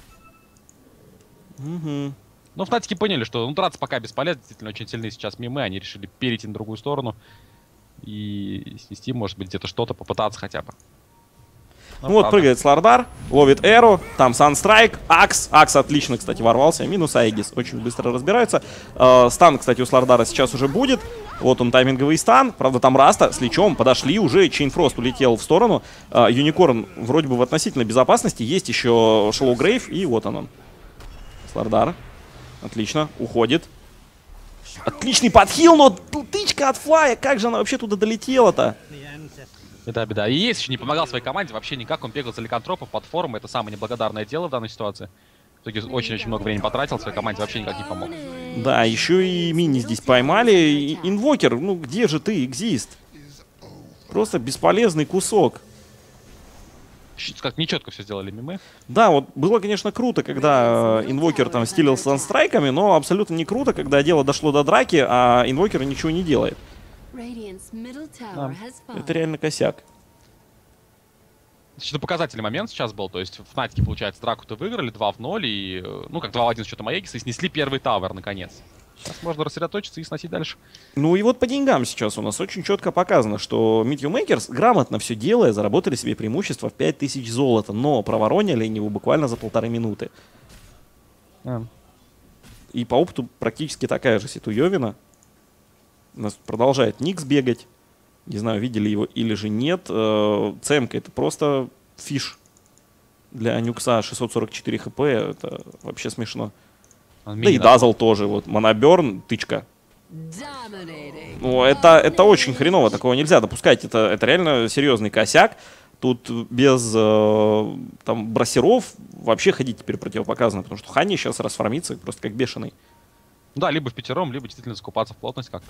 [SPEAKER 7] Угу.
[SPEAKER 8] Ну, Фнатики поняли, что драться пока бесполезно, действительно очень сильны сейчас мимы, они решили перейти на другую сторону и снести, может быть, где-то что-то, попытаться хотя бы.
[SPEAKER 7] Ну вот прыгает Слардар, ловит Эру, там Санстрайк, Акс. Акс отлично, кстати, ворвался, минус Аегис, очень быстро разбираются. Стан, кстати, у Слардара сейчас уже будет. Вот он, тайминговый стан. Правда, там Раста с Личом подошли уже. Чейнфрост улетел в сторону. Юникорн вроде бы в относительной безопасности. Есть еще Шеллоу Грейв, и вот он. Слардар. Отлично, уходит. Отличный подхил, но тычка от Флая. Как же она вообще туда долетела-то?
[SPEAKER 8] Беда. И есть еще не помогал своей команде вообще никак. Он бегал за ликантропов под форум. Это самое неблагодарное дело в данной ситуации. В итоге очень-очень много времени потратил. Своей команде вообще никак не помог.
[SPEAKER 7] Да, еще и мини здесь поймали. И инвокер, ну где же ты, Экзист? Просто бесполезный кусок.
[SPEAKER 8] Как нечетко все сделали мимы.
[SPEAKER 7] Да, вот было, конечно, круто, когда инвокер там стилил санстрайками, но абсолютно не круто, когда дело дошло до драки, а инвокер ничего не делает. Да, это реально косяк.
[SPEAKER 8] Достаточно показательный момент сейчас был, то есть Фнатики, получается, драку-то выиграли 2-0, и, ну, как 2-1 с счетом Аегиса, и снесли первый тавер, наконец. Сейчас можно рассредоточиться и сносить дальше.
[SPEAKER 7] Ну и вот по деньгам сейчас у нас очень четко показано, что Meteor Makers, грамотно все делая, заработали себе преимущество в 5000 золота, но проворонили они его буквально за 1,5 минуты. И по опыту практически такая же ситуевина. У нас продолжает Никс бегать. Не знаю, видели его или же нет. ЦМК это просто фиш для Нюкса. 644 хп, это вообще смешно. Да и Дазл тоже. Вот Моноберн, тычка. Ну, это очень хреново, такого нельзя допускать. Это реально серьезный косяк. Тут без там бросеров вообще ходить теперь противопоказано, потому что Хани сейчас расфармится просто как бешеный.
[SPEAKER 8] Да, либо в пятером, либо действительно закупаться в плотность как-то.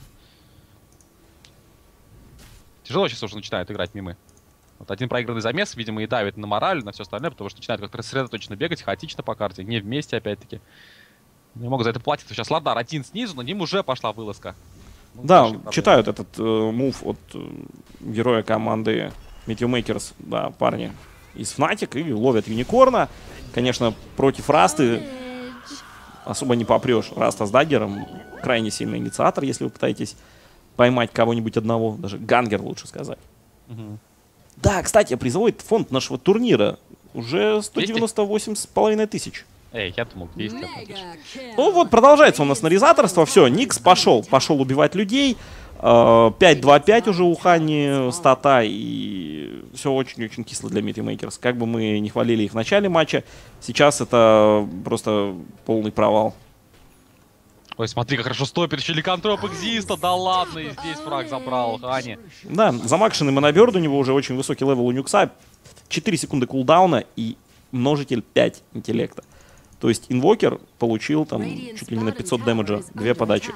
[SPEAKER 8] Тяжело сейчас уже начинают играть мимы. Вот один проигранный замес, видимо, и давит на мораль, на все остальное, потому что начинают как-то рассредоточенно бегать, хаотично по карте, не вместе опять-таки. Не могут за это платить. Сейчас Ладар один снизу, на ним уже пошла вылазка. Ну,
[SPEAKER 7] да, читают этот мув от героя команды Meteor Makers, да, парни из Fnatic, и ловят Юникорна. Конечно, против Расты особо не попрешь. Раста с даггером крайне сильный инициатор, если вы пытаетесь поймать кого-нибудь одного, даже гангер лучше сказать. Да, кстати, призовой фонд нашего турнира уже 198,5 тысяч.
[SPEAKER 8] Эй, я думал, 200.
[SPEAKER 7] Ну вот, продолжается у нас нарезаторство. Все, Никс пошел убивать людей. 5-2-5 уже у Хани стата, и все очень-очень кисло для Meteor Makers. Как бы мы не хвалили их в начале матча, сейчас это просто полный провал.
[SPEAKER 8] Ой, смотри, как хорошо стопит, еще ликантроп экзиста, да ладно, и здесь фраг забрал Хани.
[SPEAKER 7] Да, замакшенный моноберд, у него уже очень высокий левел у Нюкса, 4 секунды кулдауна и множитель 5 интеллекта. То есть инвокер получил там чуть ли не на 500 дэмэджа, 2 подачи.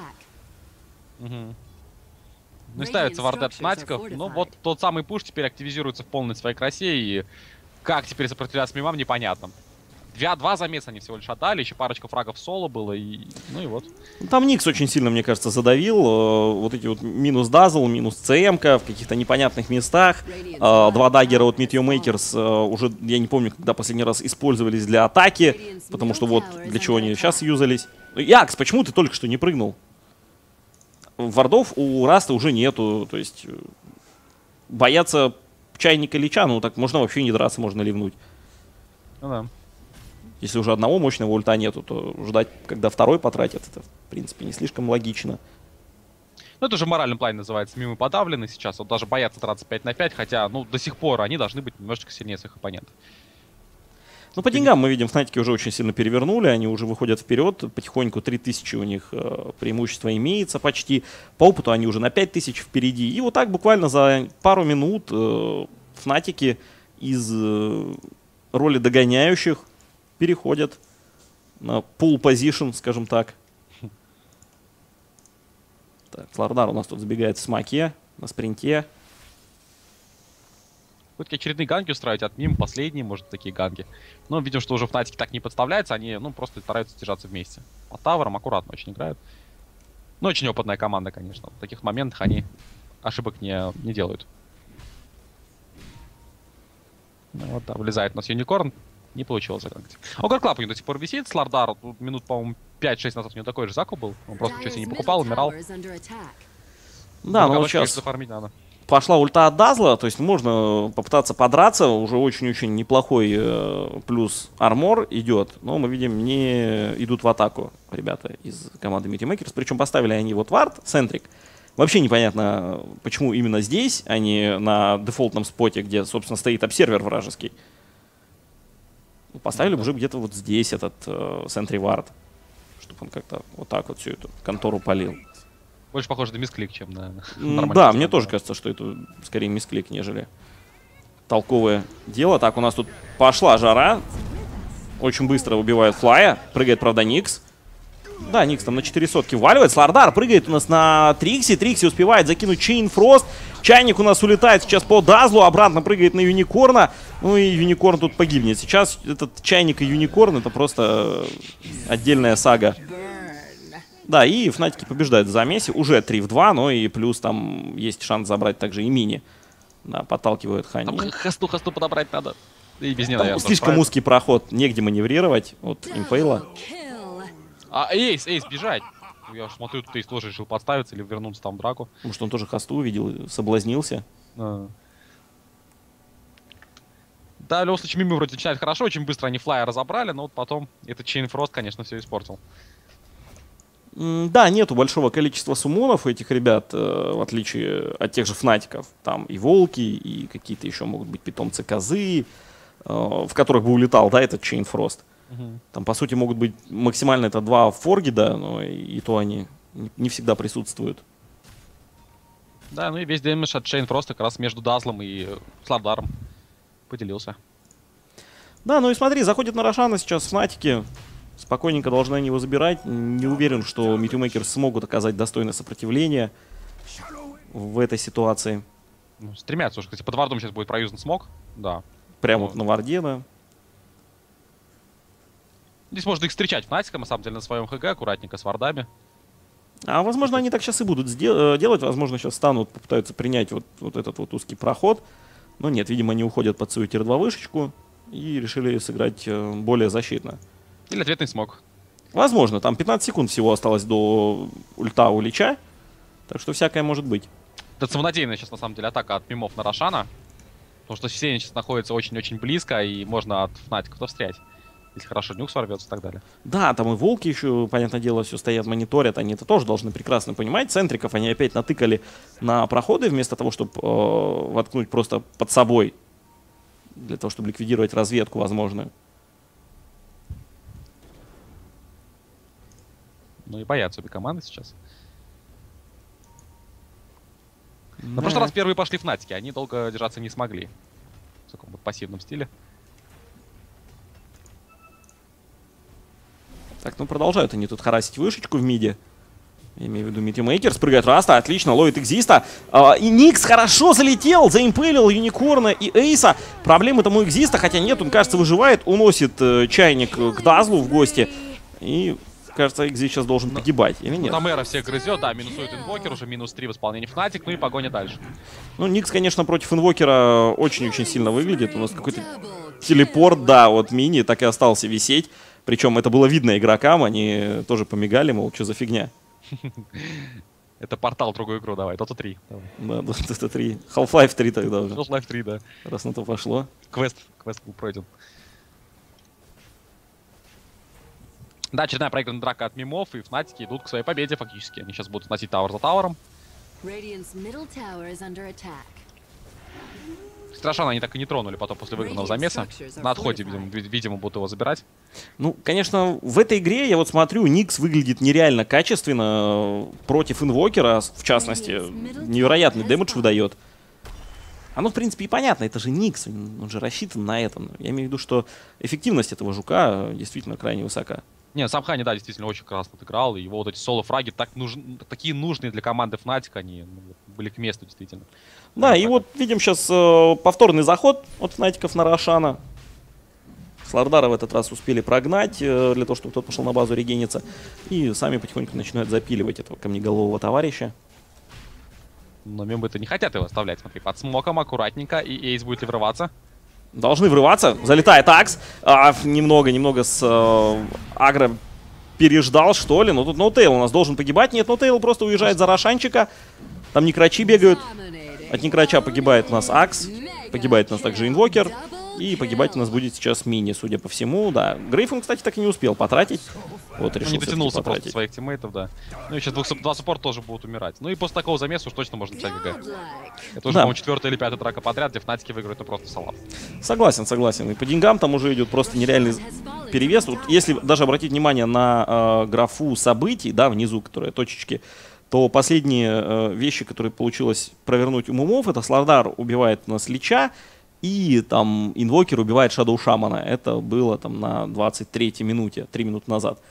[SPEAKER 8] Ну и ставится варды от Фнатиков, ну вот тот самый пуш теперь активизируется в полной своей красе, и как теперь сопротивляться мимам, непонятно. 2 замеса они всего лишь отдали, еще парочка фрагов соло было, и ну и вот.
[SPEAKER 7] Там Никс очень сильно, мне кажется, задавил. Вот эти вот минус Дазл, минус ЦМ-ка в каких-то непонятных местах. 2 даггера от Meteor Makers уже, я не помню, когда последний раз использовались для атаки, потому что вот для чего они сейчас юзались. Якс, почему ты только что не прыгнул? Вардов у Раста уже нету, то есть бояться чайника Лича, ну так можно вообще не драться, можно ливнуть.
[SPEAKER 8] Ну да.
[SPEAKER 7] Если уже одного мощного ульта нету, то ждать, когда второй потратят, это, в принципе, не слишком логично.
[SPEAKER 8] Ну, это уже в моральном плане называется. Мимы подавлены сейчас. Вот даже боятся драться 5 на 5, хотя, ну, до сих пор они должны быть немножечко сильнее своих оппонентов.
[SPEAKER 7] Ну, по деньгам мы видим, Фнатики уже очень сильно перевернули, они уже выходят вперед, потихоньку 3000 у них преимущество имеется почти. По опыту они уже на 5000 впереди. И вот так буквально за пару минут Фнатики из роли догоняющих переходят на пул позишн, скажем так. Так, Слардар у нас тут забегает в смоке, на спринте.
[SPEAKER 8] Хоть очередные ганги устраивать от мим, последние, может, такие ганги. Но видим, что уже Фнатики так не подставляются, они, ну, просто стараются держаться вместе. По таверам аккуратно очень играют. Ну, очень опытная команда, конечно. В таких моментах они ошибок не делают. Ну, вот, да, влезает у нас Юникорн. Не получилось загангать. Огр Клаб у него до сих пор висит. Слардар, тут минут, по-моему, 5-6 назад у него такой же закуп был. Он просто ничего себе не покупал, умирал.
[SPEAKER 7] Да, но вот сейчас
[SPEAKER 8] зафармить надо.
[SPEAKER 7] Пошла ульта от Дазла, то есть можно попытаться подраться. Уже очень-очень неплохой плюс армор идет. Но мы видим, не идут в атаку ребята из команды Meteor Makers. Причем поставили они вот вард, центрик. Вообще непонятно, почему именно здесь, а не на дефолтном споте, где, собственно, стоит обсервер вражеский. Поставили уже где-то вот здесь этот Sentry Ward, чтобы он как-то вот так вот всю эту контору палил.
[SPEAKER 8] Больше похоже на мисклик, чем на
[SPEAKER 7] да, мне тоже кажется, что это скорее мисклик, нежели толковое дело. Так, у нас тут пошла жара. Очень быстро убивают Флая. Прыгает, правда, Никс. Да, Никс там на 400 валивает. Слардар прыгает у нас на Трикси. Трикси успевает закинуть Чейн Фрост. Чайник у нас улетает сейчас по Дазлу. Обратно прыгает на Юникорна. Ну и Юникорн тут погибнет. Сейчас этот Чайник и Юникорн — это просто отдельная сага. Да, и Фнатики побеждают в замесе. Уже 3 в 2, но и плюс там есть шанс забрать также и мини. Да, подталкивают Хани.
[SPEAKER 8] Там хасту подобрать надо. И без нее,
[SPEAKER 7] Там
[SPEAKER 8] наверное,
[SPEAKER 7] слишком узкий проход, негде маневрировать от импейла.
[SPEAKER 8] А Эйс бежать. Я уж смотрю, тут Эйс тоже решил подставиться или вернуться там в драку.
[SPEAKER 7] Потому что он тоже хасту увидел, соблазнился.
[SPEAKER 8] Да, в любом случае, мимо вроде начинает хорошо, очень быстро они флая разобрали, но вот потом этот Чейнфрост, конечно, все испортил.
[SPEAKER 7] Да, нету большого количества суммонов у этих ребят, в отличие от тех же фнатиков. Там и волки, и какие-то еще могут быть питомцы козы, в которых бы улетал, да, этот Чейнфрост. Там, по сути, могут быть максимально это 2 форгида, но и то они не всегда присутствуют.
[SPEAKER 8] Да, ну и весь дэмэдж от Чейнфроста как раз между Дазлом и Слардаром поделился.
[SPEAKER 7] Да, ну и смотри, заходит на Рошана сейчас фнатики. Спокойненько должны они его забирать. Не уверен, что Meteor смогут оказать достойное сопротивление в этой ситуации.
[SPEAKER 8] Ну, стремятся уже. Кстати, под вардом сейчас будет проюзан смог. Да.
[SPEAKER 7] Прямо вот на варде, да.
[SPEAKER 8] Здесь можно их встречать фнатиком, на самом деле, на своем ХГ, аккуратненько с вардами.
[SPEAKER 7] А возможно, они так сейчас и будут делать. Возможно, сейчас станут, попытаются принять вот этот вот узкий проход. Но нет, видимо, они уходят под свою тир-2 вышечку и решили сыграть более защитно.
[SPEAKER 8] Или ответный смог.
[SPEAKER 7] Возможно, там 15 секунд всего осталось до ульта у Лича. Так что всякое может быть.
[SPEAKER 8] Это самонадеянная сейчас, на самом деле, атака от мимов на Рошана. Потому что все они сейчас находятся очень-очень близко, и можно от фнатиков встрять. Если хорошо нюк сорвется и так далее.
[SPEAKER 7] Да, там и волки еще, понятное дело, все стоят, мониторят. Они это тоже должны прекрасно понимать. Центриков они опять натыкали на проходы, вместо того, чтобы воткнуть просто под собой. Для того, чтобы ликвидировать разведку возможную.
[SPEAKER 8] Ну и боятся обе команды сейчас. На прошлый раз первые пошли фнатики, они долго держаться не смогли. В таком вот пассивном стиле.
[SPEAKER 7] Так, ну продолжают они тут харасить вышечку в миде. Я имею в виду Митимейкер. Спрыгает Раста, отлично, ловит Экзиста. И Никс хорошо залетел, заимпелил Юникорна и Эйса. Проблемы там у Экзиста, хотя нет, он, кажется, выживает. Уносит чайник к Дазлу в гости. И, кажется, Экзист сейчас должен погибать, или нет?
[SPEAKER 8] Там Эра всех грызет, да, минусует инвокер, уже -3 в исполнении Фнатик, ну и погоня дальше.
[SPEAKER 7] Ну, Никс, конечно, против инвокера очень-очень сильно выглядит. У нас какой-то телепорт, да, вот мини так и остался висеть. Причем это было видно игрокам, они тоже помигали, мол, что за фигня.
[SPEAKER 8] Это портал в другую игру, давай, Dota 3.
[SPEAKER 7] Да, Dota 3. Half-Life 3 тогда уже.
[SPEAKER 8] Half-Life 3, да.
[SPEAKER 7] Раз на то пошло.
[SPEAKER 8] Квест был пройден. Да, очередная проигранная драка от мимов, и фнатики идут к своей победе фактически. Они сейчас будут сносить тауэр за тауэром. Страшно, они так и не тронули потом после выигранного замеса. На отходе, видимо, будут его забирать.
[SPEAKER 7] Ну, конечно, в этой игре, я вот смотрю, Никс выглядит нереально качественно против инвокера, в частности, невероятный дэмэдж выдает. Оно, в принципе, и понятно, это же Никс, он же рассчитан на это. Я имею в виду, что эффективность этого жука действительно крайне высока.
[SPEAKER 8] Не, сам Хани, да, действительно очень классно отыграл, и его вот эти соло-фраги такие нужные для команды Fnatic, они были к месту, действительно.
[SPEAKER 7] Да, и вот видим сейчас повторный заход от Фнатиков на Рошана. Слардара в этот раз успели прогнать, для того, чтобы тот пошел на базу регениться. И сами потихоньку начинают запиливать этого камнеголового товарища.
[SPEAKER 8] Но мембы-то не хотят его оставлять, смотри, под смоком аккуратненько, и Эйс будет ли врываться?
[SPEAKER 7] Должны врываться. Залетает Акс. Немного с агро переждал, что ли. Но тут Ноутейл у нас должен погибать. Нет, Ноутейл просто уезжает за Рошанчика. Там некрачи бегают. От некрача погибает у нас Акс. Погибает у нас также Инвокер. И погибать у нас будет сейчас Мини, судя по всему. Да, Грейф он, кстати, так и не успел потратить. Вот решил
[SPEAKER 8] не дотянулся просто своих тиммейтов, да. Ну и сейчас два суппорта тоже будут умирать. Ну и после такого замеса уж точно можно писать ГГ. Это уже,
[SPEAKER 7] да,
[SPEAKER 8] по-моему, 4-я или 5-я драка подряд, где Фнатики выиграют, ну просто салат.
[SPEAKER 7] Согласен. И по деньгам там уже идет просто нереальный перевес. Вот если даже обратить внимание на графу событий, да, внизу, которые точечки, то последние вещи, которые получилось провернуть у Мумов, это Слардар убивает у нас Лича, и там Инвокер убивает Шадоу Шамана. Это было там на 23-й минуте, 3 минуты назад.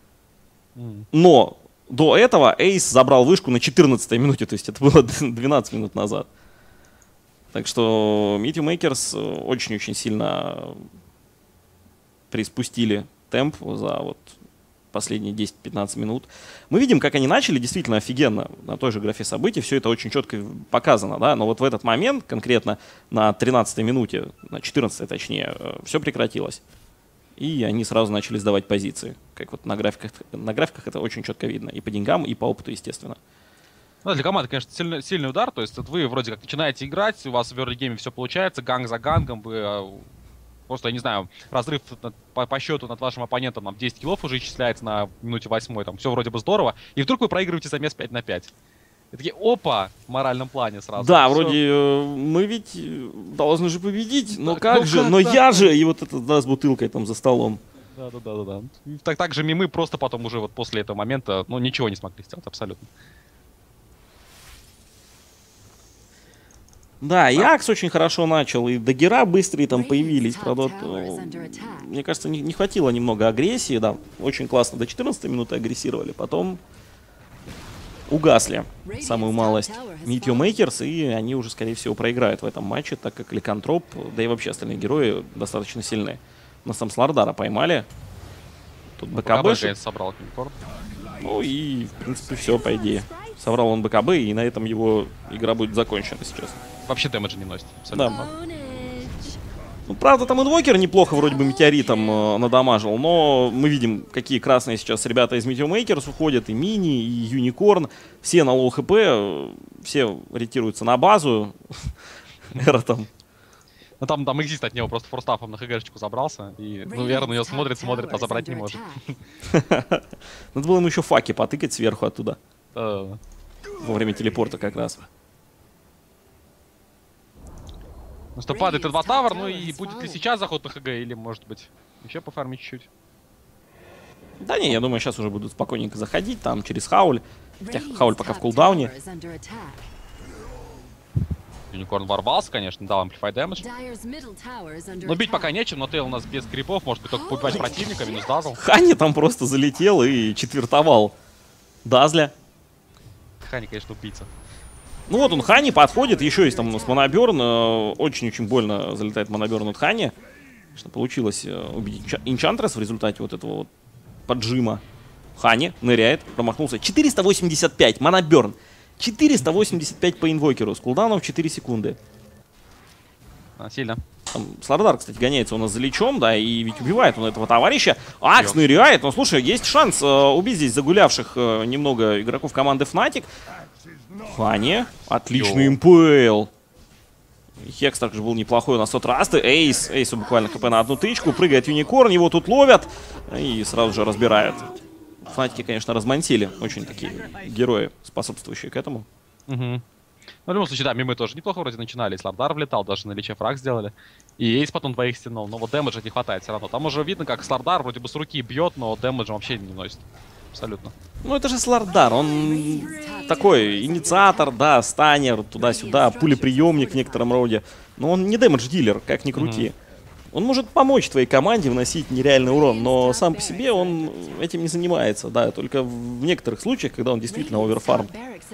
[SPEAKER 7] Но до этого Эйс забрал вышку на 14-й минуте, то есть это было 12 минут назад. Так что Meteor Makers очень-очень сильно приспустили темп за вот последние 10-15 минут. Мы видим, как они начали действительно офигенно на той же графе событий, все это очень четко показано, да, но вот в этот момент, конкретно на 13-й минуте, на 14-й точнее, все прекратилось. И они сразу начали сдавать позиции. Как вот на графиках это очень четко видно. И по деньгам, и по опыту, естественно.
[SPEAKER 8] Ну, для команды, конечно, сильный удар. То есть вот вы вроде как начинаете играть, у вас в early-гейме все получается, ганг за гангом, вы просто, я не знаю, разрыв по счету над вашим оппонентом, там 10 киллов уже исчисляется на минуте 8, там все вроде бы здорово. И вдруг вы проигрываете замес 5 на 5. И такие, опа, в моральном плане сразу.
[SPEAKER 7] Да,
[SPEAKER 8] всё.
[SPEAKER 7] вроде мы ведь должны же победить, но
[SPEAKER 8] Да,
[SPEAKER 7] как
[SPEAKER 8] ну
[SPEAKER 7] же,
[SPEAKER 8] как
[SPEAKER 7] но
[SPEAKER 8] так?
[SPEAKER 7] я же, и вот это, да, с бутылкой там за столом.
[SPEAKER 8] Да. Так же мимы просто потом уже вот после этого момента, ну, ничего не смогли сделать абсолютно.
[SPEAKER 7] Да, Якс очень хорошо начал, и Даггера быстрые там появились, правда, вот, мне кажется, не хватило немного агрессии, да, очень классно до 14 минуты агрессировали, потом угасли самую малость Meteor Makers, и они уже, скорее всего, проиграют в этом матче, так как Ликантроп, да и вообще остальные герои достаточно сильны. У нас там Слардара поймали, тут БКБ
[SPEAKER 8] собрал Юникорн.
[SPEAKER 7] Ну и, в принципе, все, по идее. Собрал он БКБ, и на этом его игра будет закончена сейчас.
[SPEAKER 8] Вообще дэмэджа не носит. Абсолютно.
[SPEAKER 7] Да. Ну, правда, там инвокер неплохо вроде бы метеоритом надамажил, но мы видим, какие красные сейчас ребята из Meteor Makers уходят, и Мини, и Юникорн, все на лоу хп, все ретируются на базу. Эра там.
[SPEAKER 8] Ну там экзист от него просто форстафом на ХГшечку забрался, и, ну, Эра на него смотрит, а забрать не может.
[SPEAKER 7] Надо было ему еще факи потыкать сверху оттуда.
[SPEAKER 8] Да.
[SPEAKER 7] Во время телепорта как раз.
[SPEAKER 8] Ну что, падает Т2 Тавр, ну и будет ли сейчас заход на ХГ, или, может быть, еще пофармить чуть-чуть?
[SPEAKER 7] Да не, я думаю, сейчас уже будут спокойненько заходить, там, через Хауль. Хотя Хауль пока в кулдауне.
[SPEAKER 8] Юникорн ворвался, конечно, дал Amplify Damage. Но бить пока нечем, но Тейл у нас без крипов, может быть, только побивать противника, минус дазл.
[SPEAKER 7] Хани там просто залетел и четвертовал Дазля.
[SPEAKER 8] Хани, конечно, убийца.
[SPEAKER 7] Ну вот он, Хани подходит, еще есть там у нас Моноберн, очень-очень больно залетает Моноберн от Хани. Что получилось убить Энчантрес в результате вот этого вот поджима. Хани ныряет, промахнулся. 485, Моноберн. 485 по инвокеру, с кулдауном в 4 секунды.
[SPEAKER 8] Сильно.
[SPEAKER 7] Там Слардар, кстати, гоняется у нас за лечом, да, и ведь убивает он этого товарища. Акс ныряет, ну слушай, есть шанс убить здесь загулявших немного игроков команды Fnatic. Хани, отличный МПЛ. Хекс также был неплохой у нас от Расты. Эйсу буквально хп на одну тычку. Прыгает Юникорн, его тут ловят и сразу же разбирают. Фнатики, конечно, размансили. Очень такие герои, способствующие к этому.
[SPEAKER 8] Ну, в любом случае, да, мимы тоже неплохо вроде начинали. Слардар влетал, даже на личе фраг сделали. И Эйс потом двоих стянул. Но вот дэмэджа не хватает все равно. Там уже видно, как Слардар вроде бы с руки бьет, но дэмэджа вообще не носит. Абсолютно.
[SPEAKER 7] Ну, это же Слардар. Он такой инициатор, да, станер, туда-сюда, пулеприемник в некотором роде. Но он не дэмэдж-дилер, как ни крути. Он может помочь твоей команде вносить нереальный урон, но сам по себе он этим не занимается, да, только в некоторых случаях, когда он действительно оверфарм.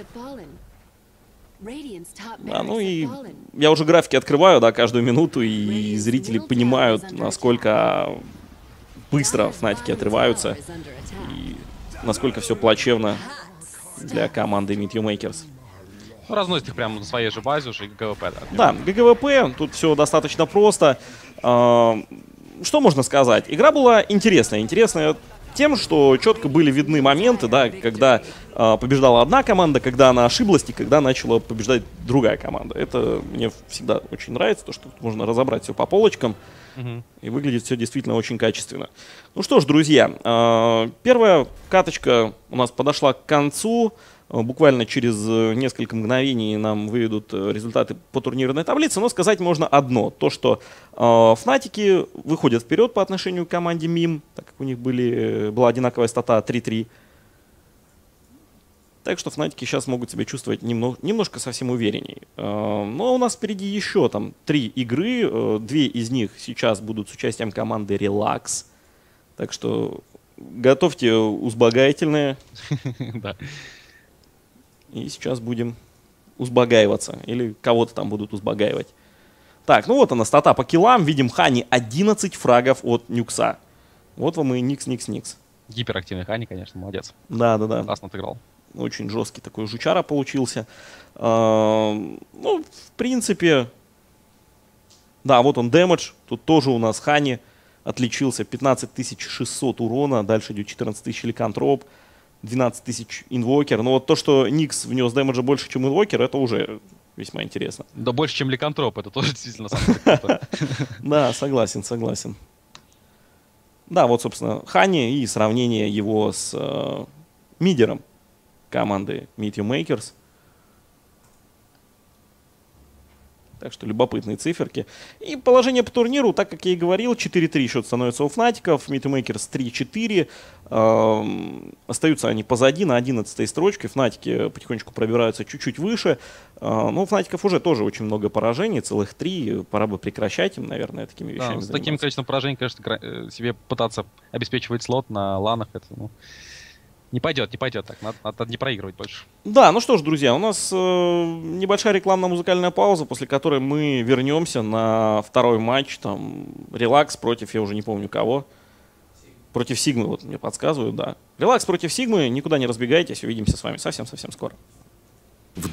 [SPEAKER 7] Да, ну и я уже графики открываю, да, каждую минуту, и зрители понимают, насколько быстро Фнатики отрываются, и насколько все плачевно для команды Meteor Makers.
[SPEAKER 8] Ну, разносит их прямо на своей же базе уже, ГВП, да.
[SPEAKER 7] Да, ГГВП, тут все достаточно просто. Что можно сказать? Игра была интересная. Интересная тем, что четко были видны моменты, да, когда побеждала одна команда, когда она ошиблась и когда начала побеждать другая команда. Это мне всегда очень нравится, то, что тут можно разобрать все по полочкам. И выглядит все действительно очень качественно. Ну что ж, друзья, первая каточка у нас подошла к концу. Буквально через несколько мгновений нам выведут результаты по турнирной таблице. Но сказать можно одно. То, что Фнатики выходят вперед по отношению к команде МИМ, так как у них была одинаковая стата 3-3. Так что Фнатики сейчас могут себя чувствовать немножко совсем уверенней. Но у нас впереди еще там 3 игры. 2 из них сейчас будут с участием команды Relax. Так что готовьте узбагательные.
[SPEAKER 8] Да.
[SPEAKER 7] И сейчас будем узбагаиваться. Или кого-то там будут узбагаивать. Так, ну вот она, стата по киллам. Видим, Хани 11 фрагов от Нюкса. Вот вам и Никс.
[SPEAKER 8] Гиперактивный Хани, конечно, молодец.
[SPEAKER 7] Да.
[SPEAKER 8] Классно отыграл.
[SPEAKER 7] Очень жесткий такой жучара получился. Ну, в принципе, да, вот он дэмэдж. Тут тоже у нас Хани отличился. 15600 урона, дальше идет 14000 ликантроп, 12000 инвокер. Но вот то, что Никс внес дэмэджа больше, чем инвокер, это уже весьма интересно.
[SPEAKER 8] Да больше, чем ликантроп, это тоже действительно самое круто.
[SPEAKER 7] Да, согласен. Да, вот, собственно, Хани и сравнение его с мидером команды Meteor Makers. Так что любопытные циферки. И положение по турниру, так как я и говорил, 4-3 счет становится у Фнатиков, Meteor Makers 3-4. Остаются они позади на 11-й строчке. Фнатики потихонечку пробираются чуть-чуть выше. Но у Фнатиков уже тоже очень много поражений, целых 3. Пора бы прекращать им, наверное, такими вещами
[SPEAKER 8] С таким количеством поражений, конечно, себе пытаться обеспечивать слот на ланах, это, не пойдет так, надо не проигрывать больше. Да, ну что ж, друзья, у нас небольшая рекламно-музыкальная пауза, после которой мы вернемся на второй матч, там, Релакс против, я уже не помню кого, против Сигмы, вот мне подсказывают, да. Релакс против Сигмы, никуда не разбегайтесь, увидимся с вами совсем-совсем скоро.
[SPEAKER 1] В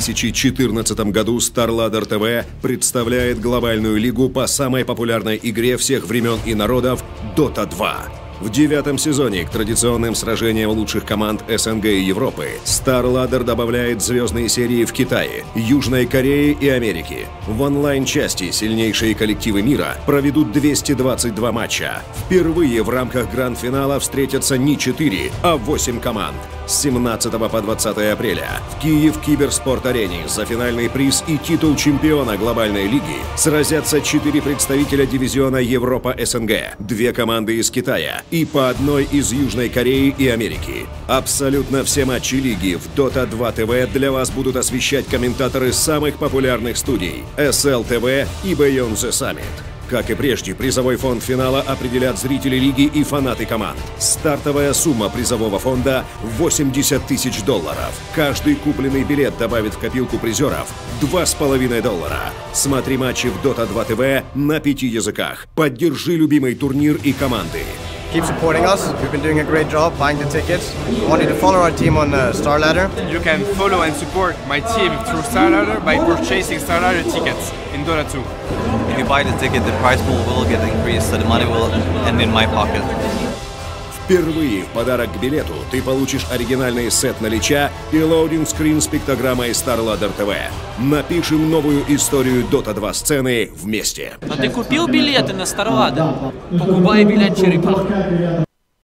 [SPEAKER 1] 2014 году StarLadder TV представляет глобальную лигу по самой популярной игре всех времен и народов Dota 2. В 9-м сезоне к традиционным сражениям лучших команд СНГ и Европы StarLadder добавляет звездные серии в Китае, Южной Корее и Америке. В онлайн-части сильнейшие коллективы мира проведут 222 матча. Впервые в рамках гранд-финала встретятся не 4, а 8 команд. С 17 по 20 апреля в Киев Киберспорт-арене за финальный приз и титул чемпиона глобальной лиги сразятся 4 представителя дивизиона Европа-СНГ, 2 команды из Китая и по одной из Южной Кореи и Америки. Абсолютно все матчи лиги в Dota 2 TV для вас будут освещать комментаторы самых популярных студий SL TV и Beyond the Summit. Как и прежде, призовой фонд финала определят зрители лиги и фанаты команд. Стартовая сумма призового фонда – $80 000. Каждый купленный билет добавит в копилку призеров $2,5. Смотри матчи в Dota 2 TV на 5 языках. Поддержи любимый турнир и команды.
[SPEAKER 2] Keep supporting us. We've been doing a great job buying the tickets. We want you to follow our team on StarLadder.
[SPEAKER 3] You can follow and support my team through StarLadder by purchasing StarLadder tickets in Dota 2.
[SPEAKER 4] If you buy the ticket, the prize pool will get increased, so the money will end in my pocket.
[SPEAKER 1] Впервые в подарок к билету ты получишь оригинальный сет налича и лоудинг-скрин с пиктограммой StarLadder TV. Напишем новую историю Dota 2 сцены вместе.
[SPEAKER 5] А ты купил билеты на StarLadder? Покупай билет черепах.